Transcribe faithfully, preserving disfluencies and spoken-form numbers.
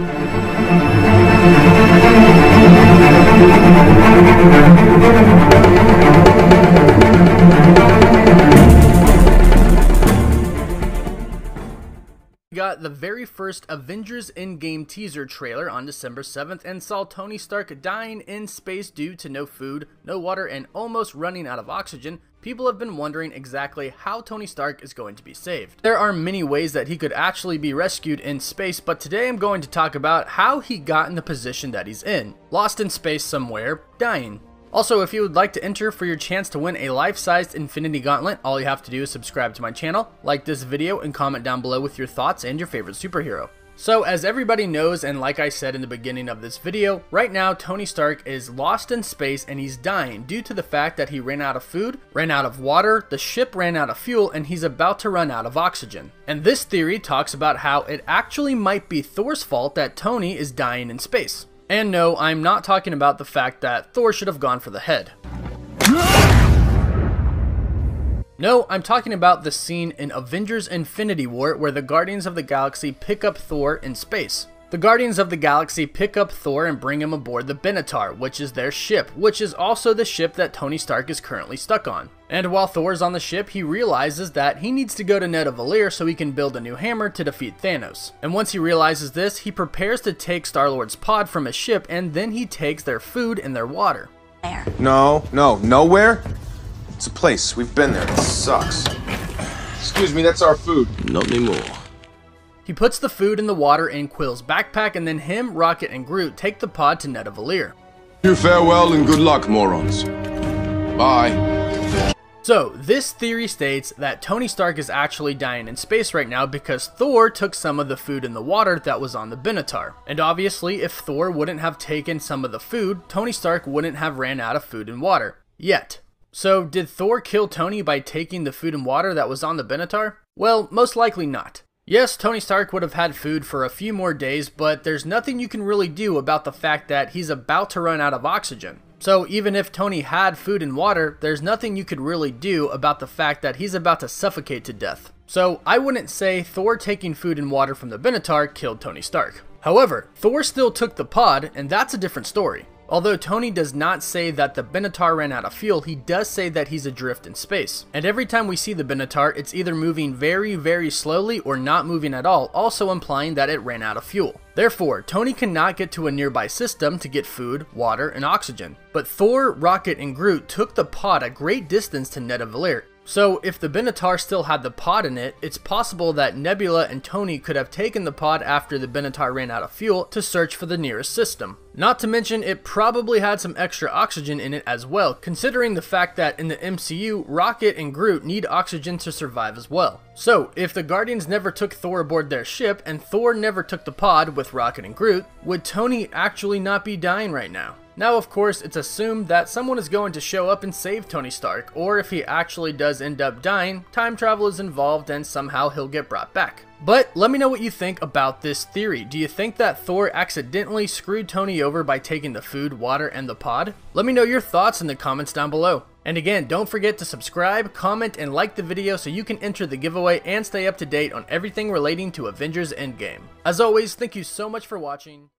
Got the very first Avengers Endgame teaser trailer on December seventh and saw Tony Stark dying in space due to no food, no water, and almost running out of oxygen. People have been wondering exactly how Tony Stark is going to be saved. There are many ways that he could actually be rescued in space, but today I'm going to talk about how he got in the position that he's in. Lost in space somewhere, dying. Also, if you would like to enter for your chance to win a life-sized Infinity Gauntlet, all you have to do is subscribe to my channel, like this video, and comment down below with your thoughts and your favorite superhero. So, as everybody knows, and like I said in the beginning of this video, right now Tony Stark is lost in space and he's dying due to the fact that he ran out of food, ran out of water, the ship ran out of fuel, and he's about to run out of oxygen. And this theory talks about how it actually might be Thor's fault that Tony is dying in space. And no, I'm not talking about the fact that Thor should have gone for the head. No, I'm talking about the scene in Avengers Infinity War where the Guardians of the Galaxy pick up Thor in space. The Guardians of the Galaxy pick up Thor and bring him aboard the Benatar, which is their ship, which is also the ship that Tony Stark is currently stuck on. And while Thor's on the ship, he realizes that he needs to go to Nidavellir so he can build a new hammer to defeat Thanos. And once he realizes this, he prepares to take Star-Lord's pod from his ship, and then he takes their food and their water. There. No, no, nowhere? It's a place. We've been there. It sucks. Excuse me, that's our food. Not anymore. He puts the food and the water in Quill's backpack, and then him, Rocket, and Groot take the pod to Nidavellir. You farewell and good luck, morons. Bye. So, this theory states that Tony Stark is actually dying in space right now because Thor took some of the food and the water that was on the Benatar. And obviously, if Thor wouldn't have taken some of the food, Tony Stark wouldn't have ran out of food and water. Yet. So, did Thor kill Tony by taking the food and water that was on the Benatar? Well, most likely not. Yes, Tony Stark would have had food for a few more days, but there's nothing you can really do about the fact that he's about to run out of oxygen. So even if Tony had food and water, there's nothing you could really do about the fact that he's about to suffocate to death. So I wouldn't say Thor taking food and water from the Benatar killed Tony Stark. However, Thor still took the pod, and that's a different story. Although Tony does not say that the Benatar ran out of fuel, he does say that he's adrift in space. And every time we see the Benatar, it's either moving very, very slowly or not moving at all, also implying that it ran out of fuel. Therefore, Tony cannot get to a nearby system to get food, water, and oxygen. But Thor, Rocket, and Groot took the pod a great distance to Nidavellir. So, if the Benatar still had the pod in it, it's possible that Nebula and Tony could have taken the pod after the Benatar ran out of fuel to search for the nearest system. Not to mention, it probably had some extra oxygen in it as well, considering the fact that in the M C U, Rocket and Groot need oxygen to survive as well. So, if the Guardians never took Thor aboard their ship, and Thor never took the pod with Rocket and Groot, would Tony actually not be dying right now? Now, of course, it's assumed that someone is going to show up and save Tony Stark, or if he actually does end up dying, time travel is involved and somehow he'll get brought back. But let me know what you think about this theory. Do you think that Thor accidentally screwed Tony over by taking the food, water, and the pod? Let me know your thoughts in the comments down below. And again, don't forget to subscribe, comment, and like the video so you can enter the giveaway and stay up to date on everything relating to Avengers Endgame. As always, thank you so much for watching.